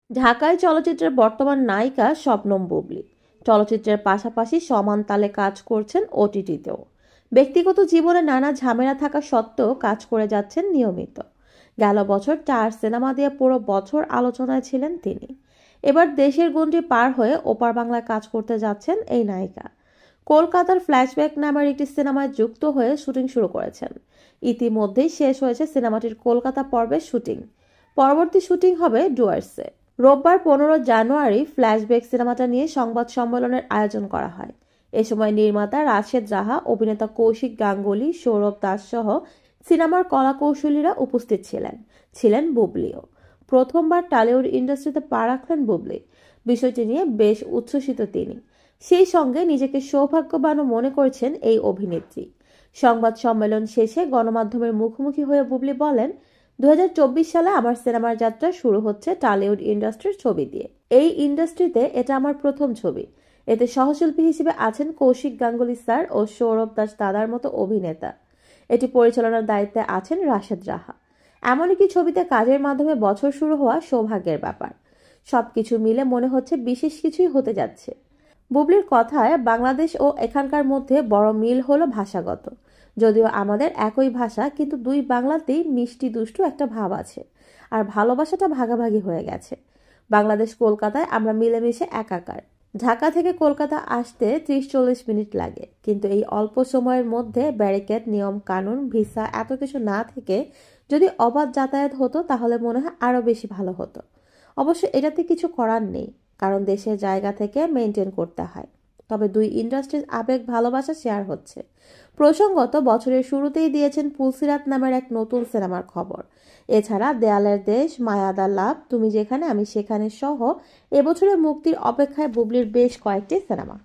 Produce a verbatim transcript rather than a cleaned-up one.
ঢাকায় চলচ্চিত্রের বর্তমান নায়িকা শবনম বুবলী। চলচ্চিত্রের পাশাপাশি সমান তালে কাজ করছেন ওটিটিতেও। ব্যক্তিগত জীবনে নানা ঝামেলা থাকা সত্ত্বেও কাজ করে যাচ্ছেন নিয়মিত। গেল বছর চার সিনেমা দিয়ে পুরো বছর আলোচনায় ছিলেন তিনি। এবার দেশের গণ্ডি পার হয়ে ওপার বাংলায় কাজ করতে যাচ্ছেন এই নায়িকা। কলকাতার ফ্ল্যাশব্যাক নামের একটি সিনেমায় যুক্ত হয়ে শুটিং শুরু করেছেন। ইতিমধ্যেই শেষ হয়েছে সিনেমাটির কলকাতা পর্বের শুটিং। পরবর্তী শুটিং হবে ডুয়ার্সে। রোববার পনেরো জানুয়ারি ফ্ল্যাশব্যাক সিনেমাটা নিয়ে সংবাদ সম্মেলনের আয়োজন করা হয়। এ সময় নির্মাতা রাশেদ রাহা, অভিনেতা কৌশিক গাঙ্গুলি, সৌরভ দাস সহ সিনেমার কলাকৌশলীরা উপস্থিত ছিলেন। ছিলেন বুবলিও। প্রথমবার টলিউড ইন্ডাস্ট্রিতে পা রাখলেন বুবলি। বিষয়টি নিয়ে বেশ উচ্ছ্বসিত তিনি। সেই সঙ্গে নিজেকে সৌভাগ্যবানও মনে করছেন এই অভিনেত্রী। সংবাদ সম্মেলন শেষে গণমাধ্যমের মুখোমুখি হয়ে বুবলি বলেন, দু হাজার চব্বিশ সালে আমার সিনেমার যাত্রা শুরু হচ্ছে টলিউড ইন্ডাস্ট্রির ছবি দিয়ে। এই ইন্ডাস্ট্রিতে এটা আমার প্রথম ছবি। এতে সহশিল্পী হিসেবে আছেন কৌশিক গাঙ্গুলি স্যার ও সৌরভ দাস দাদার মতো অভিনেতা। এটি পরিচালনার দায়িত্বে আছেন রাশেদ রাহা। এমন একটি ছবিতে কাজের মাধ্যমে বছর শুরু হওয়া সৌভাগ্যের ব্যাপার। সবকিছু মিলে মনে হচ্ছে বিশেষ কিছুই হতে যাচ্ছে। বুবলির কথায় বাংলাদেশ ও এখানকার মধ্যে বড় মিল হলো ভাষাগত। যদিও আমাদের একই ভাষা, কিন্তু দুই বাংলাতেই মিষ্টি দুষ্টু একটা ভাব আছে। আর ভালোবাসাটা ভাগাভাগি হয়ে গেছে। বাংলাদেশ কলকাতায় আমরা মিলেমিশে একাকার। ঢাকা থেকে কলকাতা আসতে ত্রিশ চল্লিশ মিনিট লাগে, কিন্তু এই অল্প সময়ের মধ্যে ব্যারিকেড, নিয়ম কানুন, ভিসা এত কিছু না থেকে যদি অবাধ যাতায়াত হতো তাহলে মনে হয় আরো বেশি ভালো হতো। অবশ্য এটাতে কিছু করার নেই, কারণ দেশের জায়গা থেকে মেনটেন করতে হয়। তবে দুই ইন্ডাস্ট্রির আবেগ ভালোবাসা শেয়ার হচ্ছে। প্রসঙ্গত, বছরের শুরুতেই দিয়েছেন পুলসিরাত নামের এক নতুন সিনেমার খবর। এছাড়া দেয়ালের দেশ, মায়াদা লাভ, তুমি যেখানে আমি সেখানে সহ এবছরে মুক্তির অপেক্ষায় বুবলির বেশ কয়েকটি সিনেমা।